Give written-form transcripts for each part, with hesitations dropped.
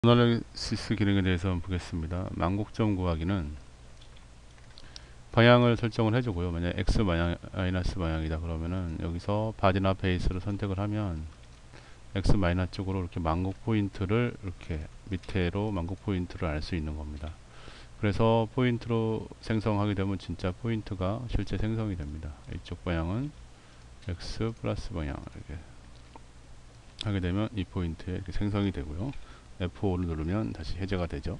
어널리시스 기능에 대해서 한번 보겠습니다. 만곡점 구하기는 방향을 설정을 해주고요. 만약 x 마이너스 방향이다 그러면은 여기서 바디나 베이스를 선택을 하면 x 마이너스 쪽으로 이렇게 만곡 포인트를 이렇게 밑에로 만곡 포인트를 알 수 있는 겁니다. 그래서 포인트로 생성하게 되면 진짜 포인트가 실제 생성이 됩니다. 이쪽 방향은 x 플러스 방향 이렇게 하게 되면 이 포인트에 이렇게 생성이 되고요. F5를 누르면 다시 해제가 되죠.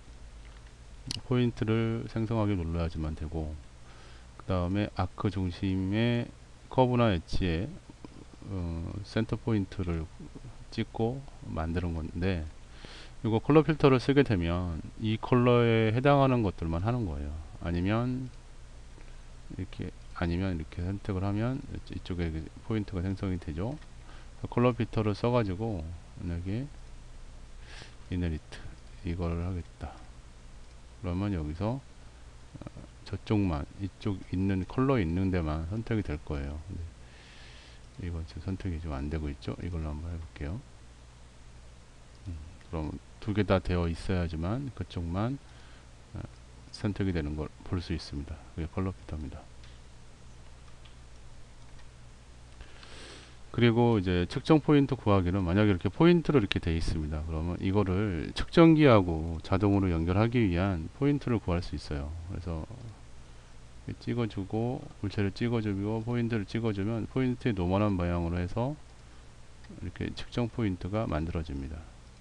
포인트를 생성하기 눌러야지만 되고, 그 다음에 아크 중심의 커브나 엣지에 센터 포인트를 찍고 만드는 건데, 이거 컬러 필터를 쓰게 되면 이 컬러에 해당하는 것들만 하는 거예요. 아니면 이렇게 선택을 하면 이쪽에 포인트가 생성이 되죠. 컬러 필터를 써가지고 만약에 이네리트 이걸 하겠다 그러면 여기서 저쪽만 이쪽 있는 컬러 있는 데만 선택이 될 거예요. 이건 지금 선택이 좀 안 되고 있죠. 이걸로 한번 해볼게요. 그럼 두 개 다 되어 있어야지만 그쪽만 선택이 되는 걸 볼 수 있습니다. 그게 컬러 필터입니다. 그리고 이제 측정 포인트 구하기는 만약에 이렇게 포인트로 이렇게 되어 있습니다. 그러면 이거를 측정기하고 자동으로 연결하기 위한 포인트를 구할 수 있어요. 그래서 찍어주고 물체를 찍어주고 포인트를 찍어주면 포인트의 노멀한 방향으로 해서 이렇게 측정 포인트가 만들어집니다.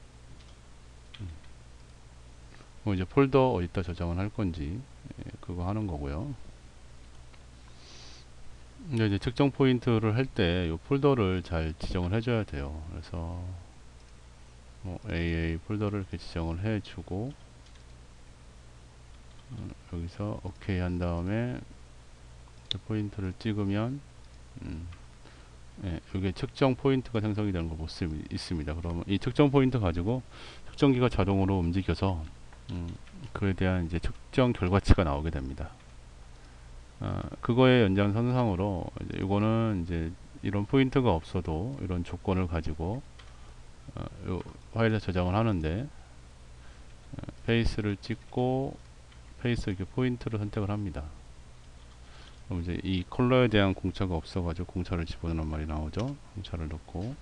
뭐 이제 폴더 어디다 저장을 할 건지 그거 하는 거고요. 이제 측정 포인트를 할 때 이 폴더를 잘 지정을 해줘야 돼요. 그래서 뭐 AA 폴더를 이렇게 지정을 해주고 여기서 OK 한 다음에 포인트를 찍으면 이게 측정 포인트가 생성이 되는 걸 볼 수 있습니다. 그러면 이 측정 포인트 가지고 측정기가 자동으로 움직여서 그에 대한 이제 측정 결과치가 나오게 됩니다. 그거의 연장선상으로 이거는 이제 이런 포인트가 없어도 이런 조건을 가지고 요 파일에 저장을 하는데 페이스를 찍고 페이스 이렇게 포인트를 선택을 합니다. 그럼 이제 이 컬러에 대한 공차가 없어가지고 공차를 집어넣는 말이 나오죠. 공차를 넣고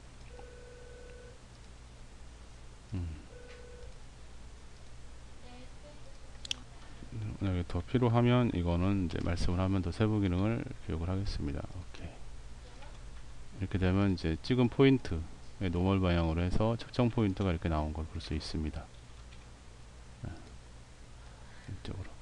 만약에 더 필요하면 이거는 이제 말씀을 하면 더 세부 기능을 교육을 하겠습니다. 오케이. 이렇게 되면 이제 찍은 포인트 노멀 방향으로 해서 측정 포인트가 이렇게 나온 걸 볼 수 있습니다. 이쪽으로.